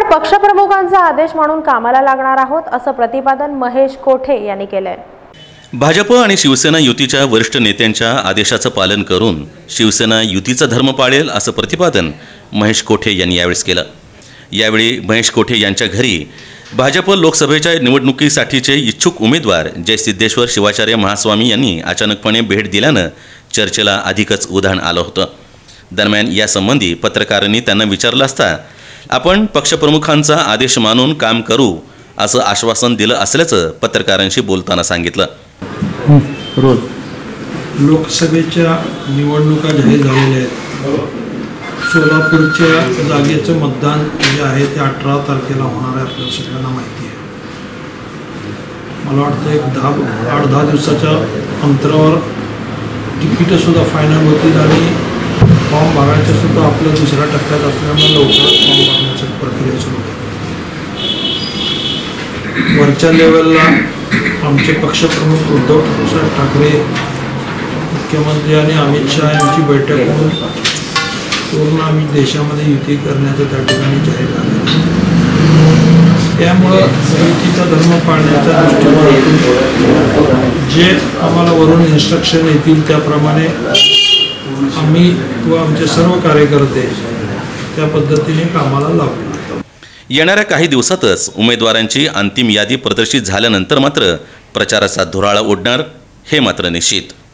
पक्षप्रमुखांचा आदेश मानून कामाला लागणार आहोत, असं प्रतिपादन महेश कोठे यांनी केलंय। भाजप आणि शिवसेना युतीच्या वरिष्ठ नेत्यांच्या आदेशाचं पालन करून शिवसेना युतीचा धर्म पाळेल, असं प्रतिपादन महेश कोठे यांनी यावेळी केलं। यावेळी महेश कोठे यांच्या घरी भाजप लोकसभेच्या निवडणुकीसाठीचे इच्छुक उमेदवार जय सिद्धेश्वर शिवाचार्य महास्वामी यांनी अचानकपणे भेट दिल्यानं चर्चेला अधिकच उधाण आलं होतं। दरम्यान यासंबंधी पत्रकारांनी त्यांना विचारलं असता आपण पक्षप्रमुखांचा आदेश मानून काम करू असं आश्वासन दिलं असल्याचं पत्रकारांशी बोलताना सांगितलं। रोज लोकसभेच्या निवडणुका जाहीर झालेल्या आहेत। सोलापूरच्या जागेचं मतदान जे आहे ते 18 तारखेला होणार आहे, आपल्याला सगळ्यांना माहिती आहे। मला वाटतं एक 8-10 दिवसाच्या अंतरावर तिकीटंसुद्धा फायनल होतील आणि फॉर्म भरायचं सुद्धा आपल्या दुसऱ्या टप्प्यात असल्यामुळे लवकरच फॉर्म भरण्याची प्रक्रिया सुरू आहे। वरच्या लेवलला आमचे पक्षप्रमुख उद्धव ठाकरे, मुख्यमंत्री आणि अमित शहा यांची बैठक होऊन पूर्ण आम्ही देशामध्ये युती करण्याचं त्या ठिकाणी जाहीर झालं आहे। त्यामुळं युतीचा धर्म पाळण्याच्या दृष्टिकोनातून जे आम्हाला वरून इन्स्ट्रक्शन येतील त्याप्रमाणे आम्ही व आमचे सर्व कार्यकर्ते त्या पद्धतीने कामाला लागू। येणाऱ्या काही दिवसातच उमेदवारांची अंतिम यादी प्रदर्शित झाल्यानंतर मात्र प्रचाराचा धुराळा उडणार हे मात्र निश्चित।